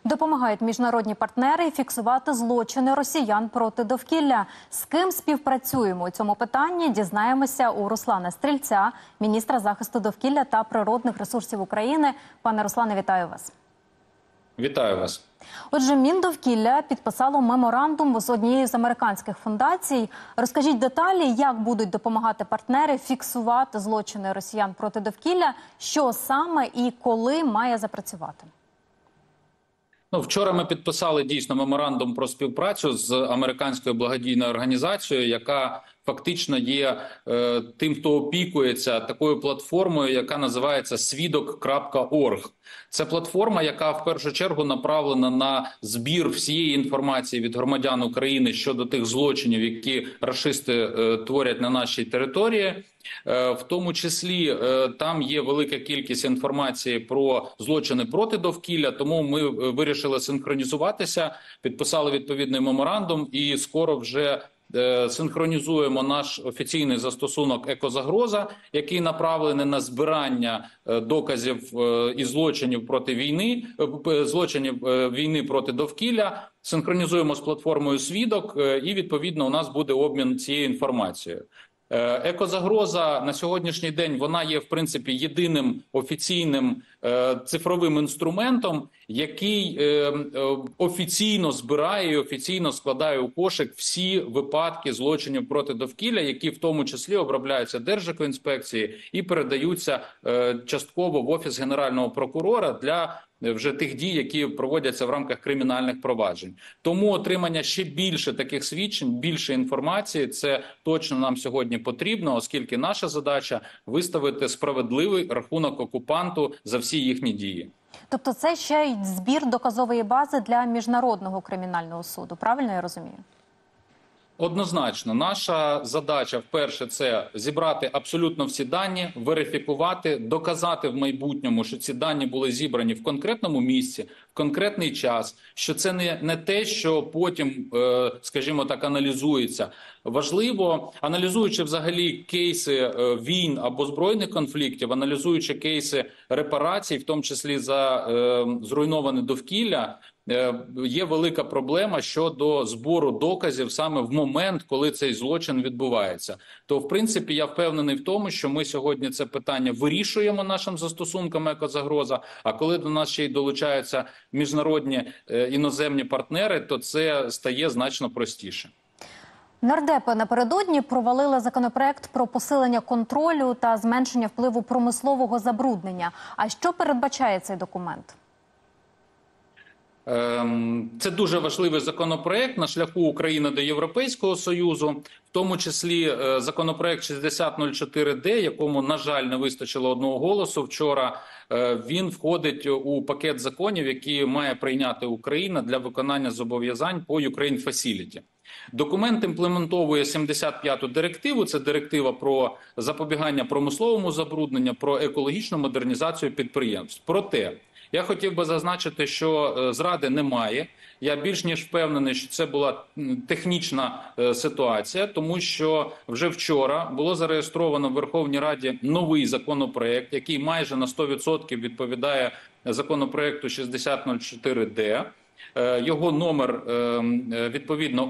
Допомагають міжнародні партнери фіксувати злочини росіян проти довкілля. З ким співпрацюємо у цьому питанні, дізнаємося у Руслана Стрільця, міністра захисту довкілля та природних ресурсів України. Пане Руслане, вітаю вас. Вітаю вас. Отже, Міндовкілля підписало меморандум з однією з американських фундацій. Розкажіть деталі, як будуть допомагати партнери фіксувати злочини росіян проти довкілля, що саме і коли має запрацювати? Вчора ми підписали дійсно меморандум про співпрацю з американською благодійною організацією, яка фактично є тим, хто опікується такою платформою, яка називається свідок.орг. Це платформа, яка в першу чергу направлена на збір всієї інформації від громадян України щодо тих злочинів, які рашисти творять на нашій території. В тому числі там є велика кількість інформації про злочини проти довкілля, тому ми вирішили синхронізуватися, підписали відповідний меморандум і скоро вже синхронізуємо наш офіційний застосунок «Екозагроза», який направлений на збирання доказів і злочинів проти війни, злочинів війни проти довкілля. Синхронізуємо з платформою «Свідок» і, відповідно, у нас буде обмін цією інформацією. Екозагроза на сьогоднішній день вона є, в принципі, єдиним офіційним цифровим інструментом, який офіційно збирає і офіційно складає у кошик всі випадки злочинів проти довкілля, які в тому числі обробляються Держекоінспекції і передаються частково в Офіс Генерального прокурора для вже тих дій, які проводяться в рамках кримінальних проваджень. Тому отримання ще більше таких свідчень, більше інформації – це точно нам сьогодні потрібно, оскільки наша задача – виставити справедливий рахунок окупанту за всі їхні дії. Тобто це ще й збір доказової бази для Міжнародного кримінального суду, правильно я розумію? Однозначно, наша задача, вперше, це зібрати абсолютно всі дані, верифікувати, доказати в майбутньому, що ці дані були зібрані в конкретному місці, в конкретний час, що це не те, що потім, скажімо так, аналізується. Важливо, аналізуючи взагалі кейси війн або збройних конфліктів, аналізуючи кейси репарацій, в тому числі за зруйноване довкілля, є велика проблема щодо збору доказів саме в момент, коли цей злочин відбувається. То, в принципі, я впевнений в тому, що ми сьогодні це питання вирішуємо нашим застосунком «Екозагроза», а коли до нас ще й долучаються міжнародні іноземні партнери, то це стає значно простіше. Нардепи напередодні провалили законопроект про посилення контролю та зменшення впливу промислового забруднення. А що передбачає цей документ? Це дуже важливий законопроект на шляху України до Європейського Союзу, в тому числі законопроект 6004-д, якому, на жаль, не вистачило одного голосу вчора. Він входить у пакет законів, які має прийняти Україна для виконання зобов'язань по Ukraine Facility. Документ імплементовує 75-ту директиву, це директива про запобігання промисловому забрудненню, про екологічну модернізацію підприємств. Проте, я хотів би зазначити, що зради немає. Я більш ніж впевнений, що це була технічна ситуація, тому що вже вчора було зареєстровано в Верховній Раді новий законопроект, який майже на 100% відповідає законопроекту 6004-д. Його номер, відповідно,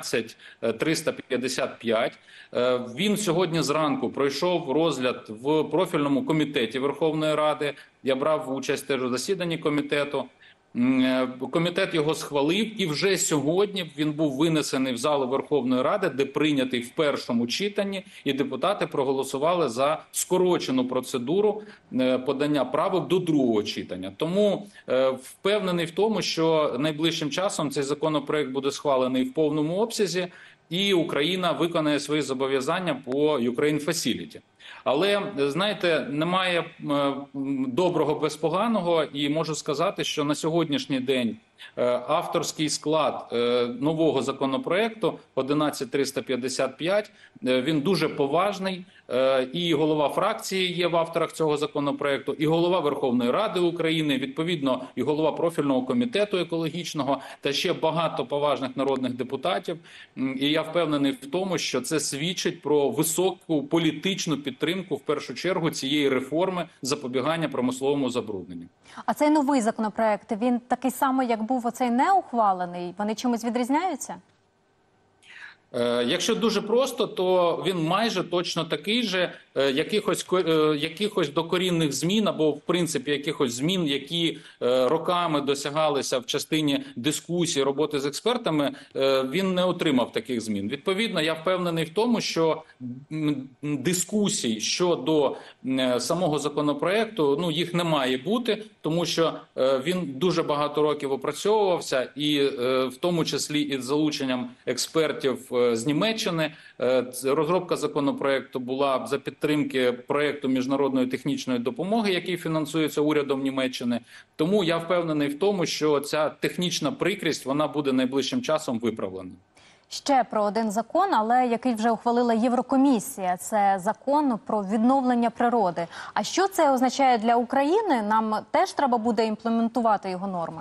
11355. Він сьогодні зранку пройшов розгляд в профільному комітеті Верховної Ради. Я брав участь теж у засіданні комітету. Комітет його схвалив, і вже сьогодні він був винесений в залу Верховної Ради, де прийнятий в першому читанні, і депутати проголосували за скорочену процедуру подання правок до другого читання. Тому впевнений в тому, що найближчим часом цей законопроект буде схвалений в повному обсязі, і Україна виконає свої зобов'язання по Ukraine Facility. Але, знаєте, немає доброго без поганого, і можу сказати, що на сьогоднішній день авторський склад нового законопроекту 11355, він дуже поважний, і голова фракції є в авторах цього законопроекту, і голова Верховної Ради України, відповідно, і голова профільного комітету екологічного, та ще багато поважних народних депутатів. І я впевнений в тому, що це свідчить про високу політичну підтримку підтримку в першу чергу цієї реформи запобігання промисловому забрудненню. А цей новий законопроект, він такий самий, як був оцей неухвалений? Вони чимось відрізняються? Якщо дуже просто, то він майже точно такий же, якихось докорінних змін або, в принципі, якихось змін, які роками досягалися в частині дискусії, роботи з експертами, він не отримав таких змін. Відповідно, я впевнений в тому, що дискусій щодо самого законопроекту, ну, їх не має бути, тому що він дуже багато років опрацьовувався, і в тому числі із залученням експертів з Німеччини. Розробка законопроекту була за підтримки проекту міжнародної технічної допомоги, який фінансується урядом Німеччини. Тому я впевнений в тому, що ця технічна прикрість, вона буде найближчим часом виправлена. Ще про один закон, але який вже ухвалила Єврокомісія. Це закон про відновлення природи. А що це означає для України? Нам теж треба буде імплементувати його норми?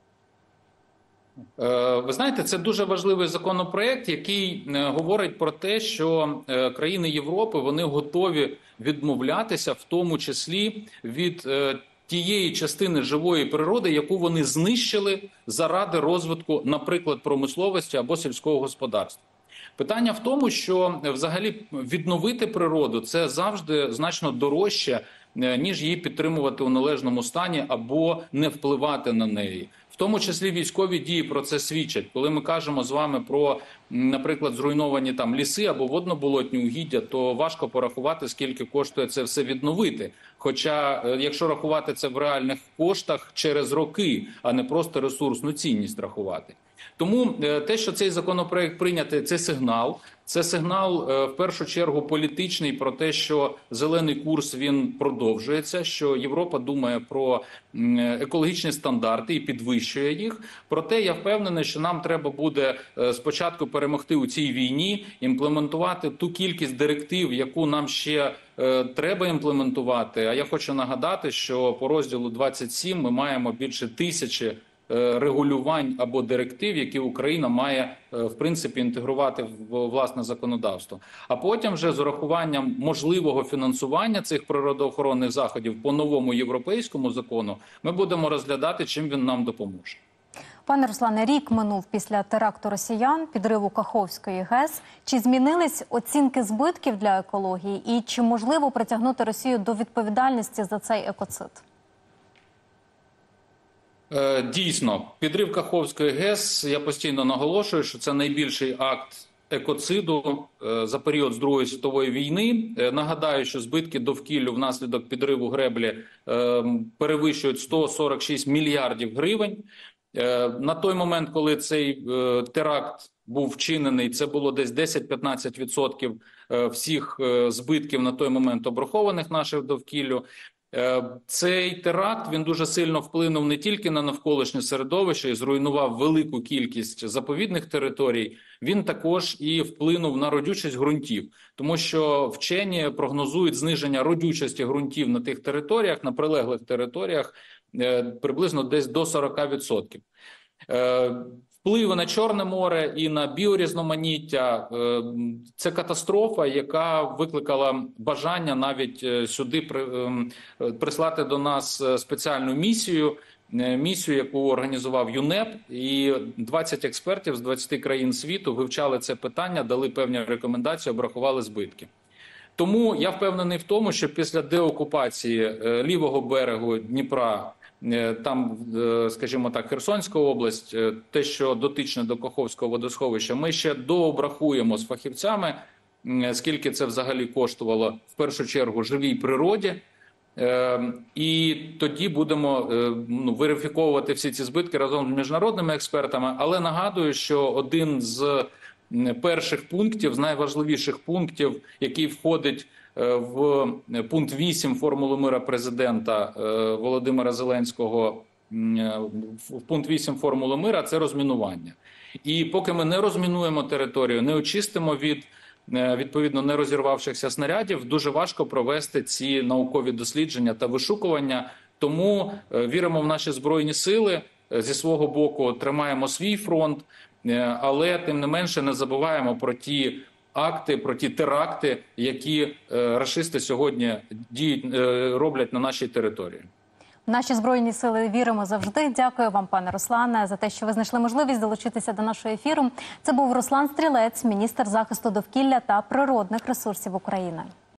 Ви знаєте, це дуже важливий законопроект, який говорить про те, що країни Європи, вони готові відмовлятися, в тому числі від тієї частини живої природи, яку вони знищили заради розвитку, наприклад, промисловості або сільського господарства. Питання в тому, що взагалі відновити природу – це завжди значно дорожче, ніж її підтримувати у належному стані або не впливати на неї. В тому числі військові дії про це свідчать. Коли ми кажемо з вами про, наприклад, зруйновані там ліси або водно-болотні угіддя, то важко порахувати, скільки коштує це все відновити. Хоча, якщо рахувати це в реальних коштах, через роки, а не просто ресурсну цінність рахувати. Тому те, що цей законопроект прийнятий, це сигнал. Це сигнал, в першу чергу, політичний про те, що зелений курс, він продовжується, що Європа думає про екологічні стандарти і підвищує їх. Проте я впевнений, що нам треба буде спочатку перемогти у цій війні, імплементувати ту кількість директив, яку нам ще треба імплементувати. А я хочу нагадати, що по розділу 27 ми маємо більше 1000 регулювань або директив, які Україна має, в принципі, інтегрувати в власне законодавство. А потім вже з урахуванням можливого фінансування цих природоохоронних заходів по новому європейському закону ми будемо розглядати, чим він нам допоможе. Пане Руслане, рік минув після теракту росіян, підриву Каховської ГЕС. Чи змінились оцінки збитків для екології і чи можливо притягнути Росію до відповідальності за цей екоцид? Дійсно, підрив Каховської ГЕС, я постійно наголошую, що це найбільший акт екоциду за період з Другої світової війни. Нагадаю, що збитки довкіллю внаслідок підриву греблі перевищують 146 мільярдів гривень. На той момент, коли цей теракт був вчинений, це було десь 10-15% всіх збитків на той момент обрахованих наших довкіллю. Цей теракт, він дуже сильно вплинув не тільки на навколишнє середовище і зруйнував велику кількість заповідних територій, він також і вплинув на родючість ґрунтів. Тому що вчені прогнозують зниження родючості ґрунтів на тих територіях, на прилеглих територіях, приблизно десь до 40%. Впливи на Чорне море і на біорізноманіття – це катастрофа, яка викликала бажання навіть сюди прислати до нас спеціальну місію, яку організував ЮНЕП, і 20 експертів з 20 країн світу вивчали це питання, дали певні рекомендації, обрахували збитки. Тому я впевнений в тому, що після деокупації лівого берегу Дніпра, там, скажімо так, Херсонська область, те, що дотичне до Каховського водосховища, ми ще дообрахуємо з фахівцями, скільки це взагалі коштувало, в першу чергу, живій природі, і тоді будемо верифіковувати всі ці збитки разом з міжнародними експертами. Але нагадую, що один з перших пунктів, з найважливіших пунктів, який входить в пункт 8 формули мира президента Володимира Зеленського, в пункт 8 формули мира – це розмінування. І поки ми не розмінуємо територію, не очистимо від, відповідно, не розірвавшихся снарядів, дуже важко провести ці наукові дослідження та вишукування. Тому віримо в наші Збройні сили, зі свого боку тримаємо свій фронт, але тим не менше не забуваємо про ті акти, про ті теракти, які рашисти сьогодні роблять на нашій території. В наші Збройні сили віримо завжди. Дякую вам, пане Руслане, за те, що ви знайшли можливість долучитися до нашого ефіру. Це був Руслан Стрілець, міністр захисту довкілля та природних ресурсів України.